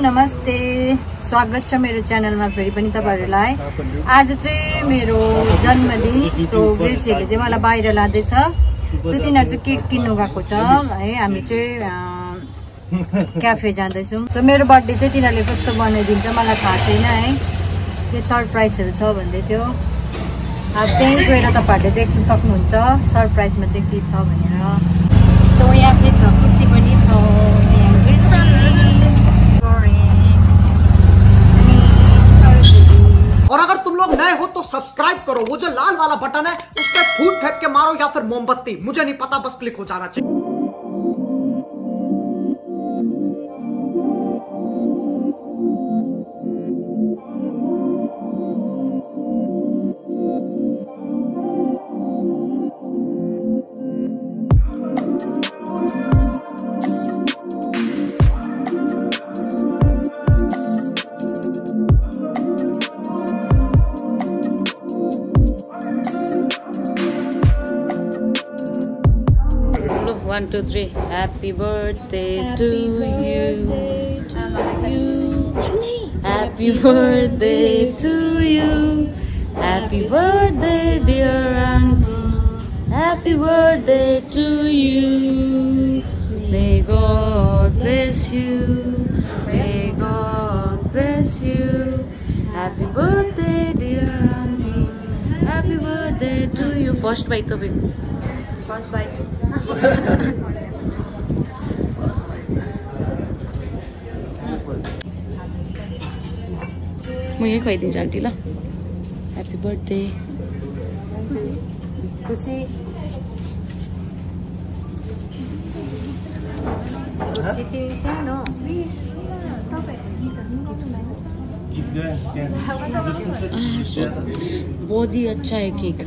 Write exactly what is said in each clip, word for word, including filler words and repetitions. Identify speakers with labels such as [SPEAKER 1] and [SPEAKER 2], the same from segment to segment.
[SPEAKER 1] नमस्ते, स्वागत छ मेरो च्यानलमा फेरि पनि तपाईहरुलाई। आज चाहिँ मेरो जन्मदिन, सो ग्रेसीले चाहिँ मलाई बाहिर लादैछ। सो तिनीहरु चाहिँ केक किन्नु गएको छ है, हामी चाहिँ क्याफे जाँदैछौँ। सो मेरो बर्थडे चाहिँ तिनीहरुले कस्तो बनाइदिन्छ मलाई थाहा छैन है, के सरप्राइजहरु छ भन्दै थियो। अब त्यही गएर तपाईहरुले देख्न सक्नुहुन्छ सरप्राइजमा चाहिँ के छ भनेर। सो यहाँ चाहिँ छ, खुसी पनि छ।
[SPEAKER 2] और अगर तुम लोग नए हो तो सब्सक्राइब करो, वो जो लाल वाला बटन है उस पर फूट फेंक के मारो या फिर मोमबत्ती, मुझे नहीं पता, बस क्लिक हो जाना चाहिए।
[SPEAKER 3] One, two, three. Happy birthday Happy to birthday you. To you. Happy birthday to you. Happy birthday, dear auntie. Happy birthday to you. May God bless you. May God bless you. Happy birthday, dear auntie. Happy birthday to you. First bite to be. First bite. म यही खुवाइदिन्छु aunty ल। Happy birthday.
[SPEAKER 1] खुसी सानो
[SPEAKER 3] बहुत ही अच्छा है cake.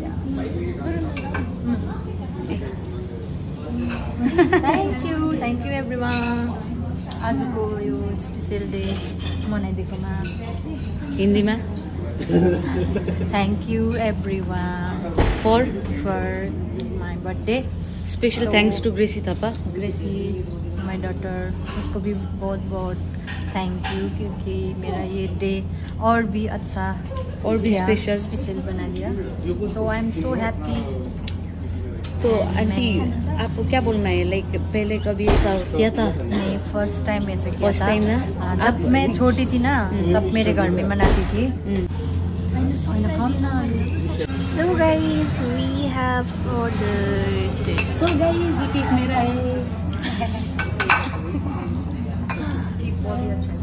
[SPEAKER 1] Thank you thank you everyone. आजको यो स्पेसल डे मनाइदिएकोमा
[SPEAKER 3] हिन्दीमा
[SPEAKER 1] thank you everyone
[SPEAKER 3] for
[SPEAKER 1] for my birthday.
[SPEAKER 3] Special thanks to Gracy Thapa.
[SPEAKER 1] Gracy my daughter, उसको भी बहुत बहुत थैंक यू, क्योंकि मेरा ये डे और भी अच्छा
[SPEAKER 3] और भी स्पेशल
[SPEAKER 1] स्पेशल बना दिया। So I am so happy.
[SPEAKER 3] तो आंटी आपको क्या बोलना है, लाइक पहले कभी ऐसा किया था?
[SPEAKER 1] नहीं, फर्स्ट टाइम ऐसे किया
[SPEAKER 3] फर्स्ट
[SPEAKER 1] था।
[SPEAKER 3] टाइम ना?
[SPEAKER 1] जब मैं छोटी थी ना तब मेरे घर में मनाती थी।
[SPEAKER 4] So guys, we have ordered.
[SPEAKER 1] So guys, ये केक मेरा है। केक बहुत ही अच्छा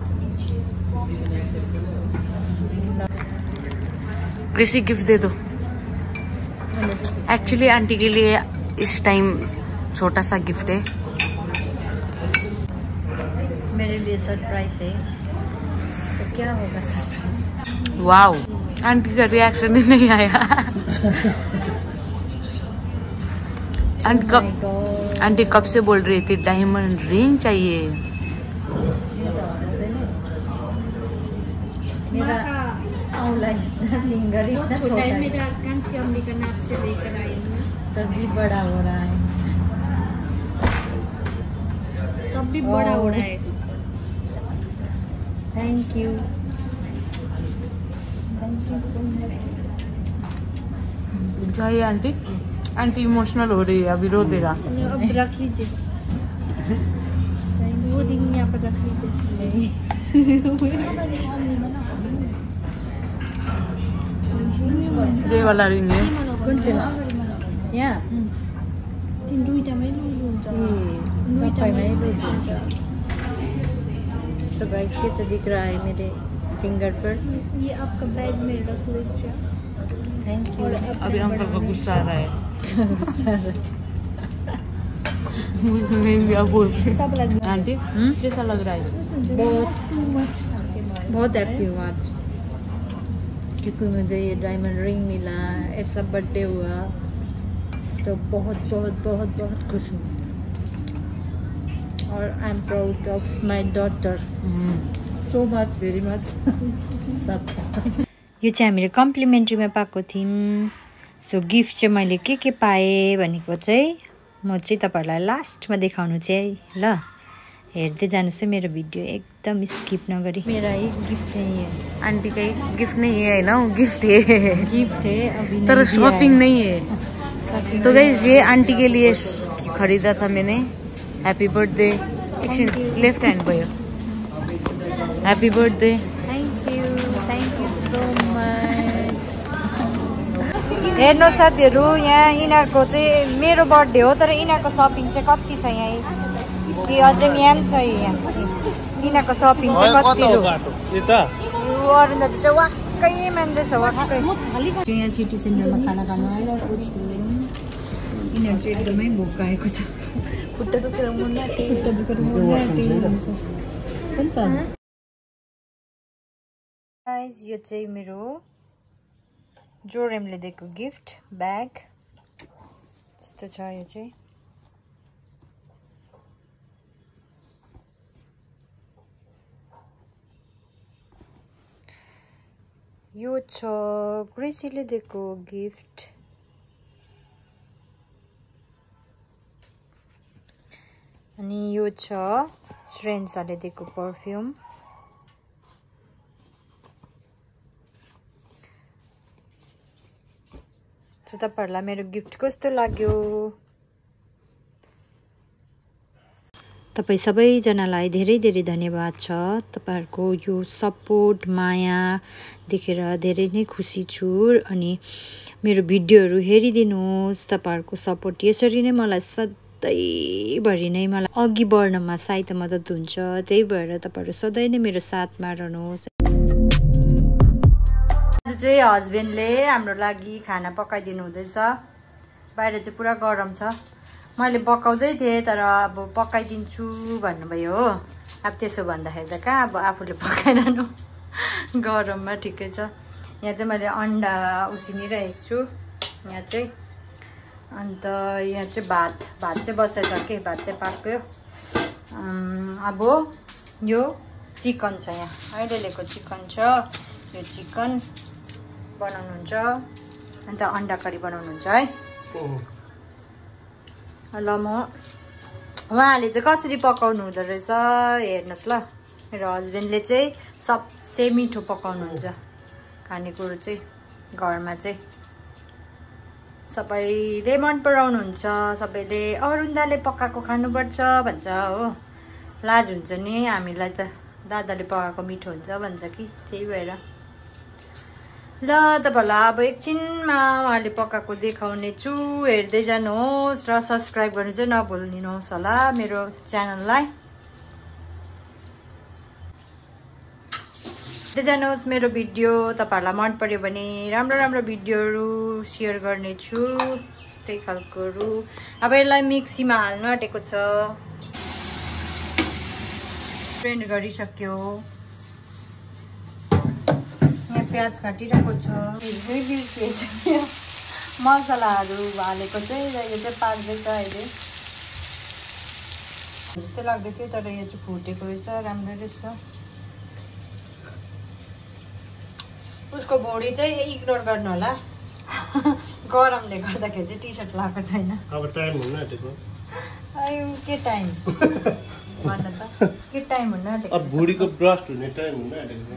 [SPEAKER 1] है।
[SPEAKER 3] ग्रेसी गिफ्ट दे दो। एक्चुअली आंटी के लिए इस टाइम छोटा सा गिफ्ट है,
[SPEAKER 1] मेरे लिए सरप्राइज है। तो क्या होगा सरप्राइज?
[SPEAKER 3] वाओ, आंटी का रिएक्शन ही नहीं आया। आंटी कब आंटी कब से बोल रही थी डायमंड रिंग चाहिए।
[SPEAKER 1] मेरा औला इतना फिंगर इतना छोटा है,
[SPEAKER 4] मेरा कैल्शियम निकनाट से लेकर आई हूँ,
[SPEAKER 1] तभी बड़ा हो रहा है।
[SPEAKER 4] तब भी बड़ा हो रहा है।
[SPEAKER 1] Thank you thank you so much.
[SPEAKER 3] चाहिए आंटी। आंटी इमोशनल हो रही है, अभी रो देगा।
[SPEAKER 4] अब रख लीजिए, वो रिंग यहाँ पर रख लीजिए।
[SPEAKER 3] ये वाला रिंग है।
[SPEAKER 1] कौन चाहिँ यहाँ
[SPEAKER 4] तीन दुईटामै लुज हुन्छ।
[SPEAKER 1] सबैमै लुज हुन्छ। सो गाइस, कैसे दिख रहा है मेरे फिंगर पर?
[SPEAKER 4] ये आपका बैग में रख लीजिए।
[SPEAKER 1] Thank you.
[SPEAKER 3] अभी अंकल का गुस्सा आ रहा है। मैं बोल आंटी कैसा लग रहा है?
[SPEAKER 1] बहुत बहुत हैप्पी हूँ आज, क्योंकि मुझे ये डायमंड रिंग मिला, ऐसा बर्थडे हुआ, तो बहुत बहुत बहुत बहुत खुश हूँ। और I am proud of my daughter so much, very much. सब यो चाहिँ हामीले कम्प्लिमेन्ट्रीमा पाएको थियौँ। सो गिफ्ट चाहिँ मैले के के पाएँ भनेको चाहिँ म चाहिँ तपाईहरुलाई लास्टमा देखाउनु चाहिँ ल। हेर्दै जानुहोस् है मेरो भिडियो एकदम स्किप नगरी। मेरा ही गिफ्ट है ये,
[SPEAKER 3] आंटी का गिफ्ट नहीं है ना, वो गिफ्ट है।
[SPEAKER 1] गिफ्ट है अभी
[SPEAKER 3] तर शॉपिंग नहीं है। तो गाइस ये आंटी के लिए खरीदा था मैंने। Happy birthday. लेफ्ट हैंड भयो। Happy birthday.
[SPEAKER 1] Thank you thank you so much. हेर्नु साथीहरू, यहाँ यिनीहरूको चाहिँ मेरो बर्थडे हो तर यिनीहरूको सपिङ चाहिँ कति छ यहाँ कि अझै यहाँ छ। यहाँ यिनीहरूको सपिङ चाहिँ कति हो। अरुण दाजु चाहिँ वाक्कै मान्दैछ वाक्कै। यहाँ सिटी सेन्टरमा खाना खानु आइरहेको छु। यिनीहरू चाहिँ एकदमै भोकाएको छ। खुट्टा दुखेर मुन्ने खुट्टा दुखेर मुन्ने गाइस, यो चाहिँ मेरो जोरेमले दिएको गिफ्ट ब्याग यस्तो छ। यो चाहिँ यो छ ग्रेसीले दिएको गिफ्ट। अनि यो छ श्रेन्साले दिएको परफ्युम। सो तपाईहरुलाई मेरो गिफ्ट कस्तो लाग्यो? तपाई सबैजनालाई धेरै धेरै धन्यवाद छ। तपाईहरुको यो सपोर्ट माया देखेर धेरै नै खुसी छु। अनि मेरो भिडियोहरु हेरिदिनुहोस्। तपाईहरुको सपोर्ट यसरी नै मलाई सधैँभरि नै मलाई अघि बढ्नमा सहायता मद्दत हुन्छ। त्यही भएर तपाईहरु सधैँ नै मेरो साथमा रहनुहोस्। आज चाहिँ हस्बेन्डले हाम्रो लागि खाना पकाइदिनु हुँदैछ। बाहिर चाहिँ पुरा गरम छ। मैले पकाउँदै थिएँ तर अब पकाइदिन्छु भन्नुभयो हो। अब त्यसो भन्दाखेरि त कहाँ अब आफूले पकाइरहनु गरममा ठिकै छ। यहाँ चाहिँ मैले अन्डा उसिनिरहेको छु यहाँ चाहिँ। अन्त यहाँ चाहिँ भात भात चाहिँ बसाइसकेँ। भात चाहिँ पाक्यो। अब यो चिकन छ यहाँ अहिले ल्याएको चिकन छ। यो चिकन बनाउनुहुन्छ अन्त अन्डा करी बनाउनुहुन्छ है। ल म उहाँले चाहिँ कसरी पकाउनु हुँदो रहेछ हेर्नुहोस् ल। मेरो हस्बेन्डले चाहिँ सबसे मिठो पकाउनुहुन्छ। खानेकुरो चाहिँ घरमा चाहिँ सबैले मन पराउनुहुन्छ। सबैले अरुन्दाले पकाएको खानुपर्छ भन्छ हो। लाज हुन्छ नि हामीलाई त दादाले पकाएको मिठो हुन्छ भन्छ कि। त्यही भएर ल तपाईहरुलाई अब एकछिनमा उहाँले पकाएको देखाउने छु। हेर्दै जानुहोस् र सब्स्क्राइब गर्नु चाहिँ नभुल्नुहोस् होला मेरो च्यानललाई। हेर्दै जानुहोस् मेरो भिडियो। तपाईहरुलाई मन पर्यो भने राम्रो राम्रो भिडियोहरु शेयर गर्ने छु यस्तै खालकोहरु। अब यसलाई मिक्सीमा हाल्नु आँटेको छ। ग्राइन्ड गरिसक्यो। प्याज काटिरहेको छ। मसलाहरू हालेको चाहिँ यो चाहिँ पाक्दैछ अहिले जस्तो लाग्दै थियो तर यो चाहिँ फुटेको रहेछ। राम्रो रहेछ। उसको भुँडी चाहिँ इग्नोर गर्नु होला। गरमले गर्दाखेरि चाहिँ टी सर्ट लगाएको छैन।
[SPEAKER 5] अब टाइम हुन्न आँटेको।
[SPEAKER 1] आयो के टाइम भन्न त के टाइम हुन्न आँटेको।
[SPEAKER 5] अब भुँडीको ब्रस्ट हुने टाइम हुन्न आँटेको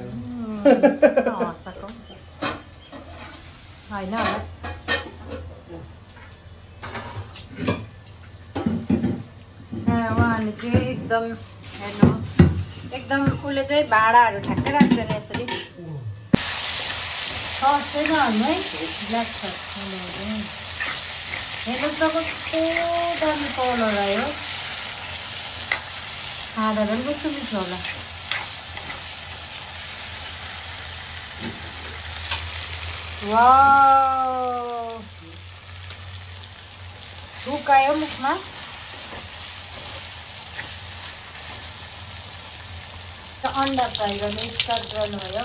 [SPEAKER 1] होइन होला। उहाँले चाहिँ एकदम हेर्नुहोस् एकदम उसले चाहिँ भाँडाहरू ठ्याक्कै राख्दैन यसरी। सस्तै नहाल्नु है ब्ल्याक छ। हेर्नुहोस् न कस्तो दामी कलर आयो। खाँदा पनि कस्तो मिठो होला। वाउ थुकायो मुखमा। अन्डा फ्राई गर्ने स्टार्ट गर्नुभयो।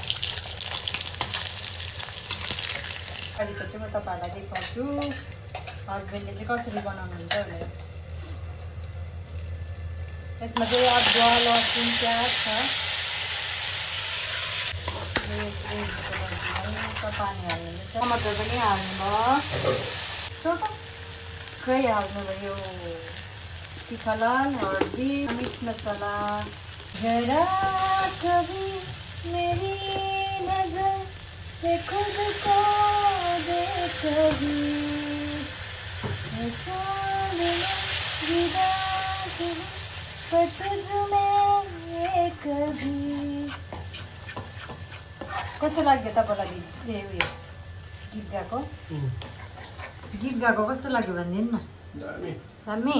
[SPEAKER 1] अहिलेको चाहिँ म तपाईँहरूलाई देखाउँछु हस्बेन्डले चाहिँ कसरी बनाउनुहुन्छ भनेर। यसमा चाहिँ अदुवा लसुन प्याज छ। पानी हाल्नु टमाटर पनि हाल्नु भयो। टक्कै हाल्नु भयो। तीखालाल हल्दी मिर्च मसाला। जरा कभी मेरी नजर से खुद को देख भी, पर तुझ में एक भी। कस्तो लाग्यो तपाईँलाई ए उयो गीत गाएको? गीत गाएको कस्तो लाग्यो भनिदिनु न।
[SPEAKER 5] दामी
[SPEAKER 1] दामी।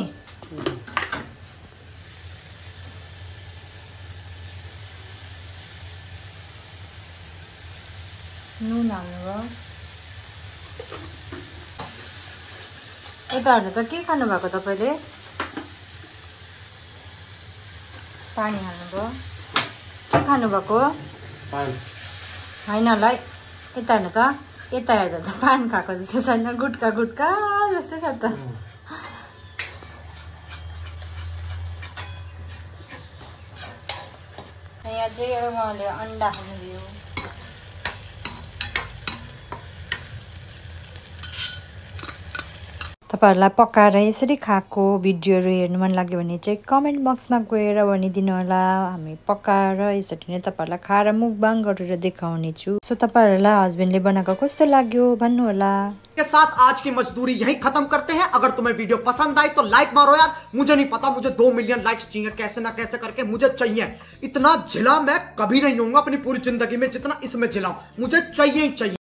[SPEAKER 1] नुन हाल्नुभयो। यता हेर्नु त के खानु भएको तपाईँले? पानी हाल्नुभयो। के खानु भएको?
[SPEAKER 5] पान
[SPEAKER 1] होइन होला है। यता हेर्नु त, यता हेर्दा त पान खाएको जस्तो छैन, गुट्का गुट्का जस्तै छ त। यहाँ चाहिँ उहाँले अन्डा हाल्नुभयो। तपाईँहरूलाई पकाएर यसरी खाएको भिडियोहरू हेर्नु मन लाग्यो भने चाहिँ कमेन्ट बक्समा गएर भनिदिनु होला। हामी पकाएर यसरी नै तपाईँहरूलाई खाएर मुखबाङ गरेर देखाउने छु। सो तपाईँहरूलाई हस्बेन्डले बनाएको कस्तो लाग्यो भन्नु होला।
[SPEAKER 2] के साथ आज की मजदूरी यहीं खत्म करते हैं। अगर तुम्हें वीडियो पसंद आई तो लाइक मारो यार। मुझे नहीं पता, मुझे दो मिलियन लाइक्स चाहिए, कैसे ना कैसे करके मुझे चाहिए। इतना झिला मैं कभी नहीं होऊंगा अपनी पूरी जिंदगी में जितना इसमें झिलाऊं, मुझे चाहिए ही चाहिए।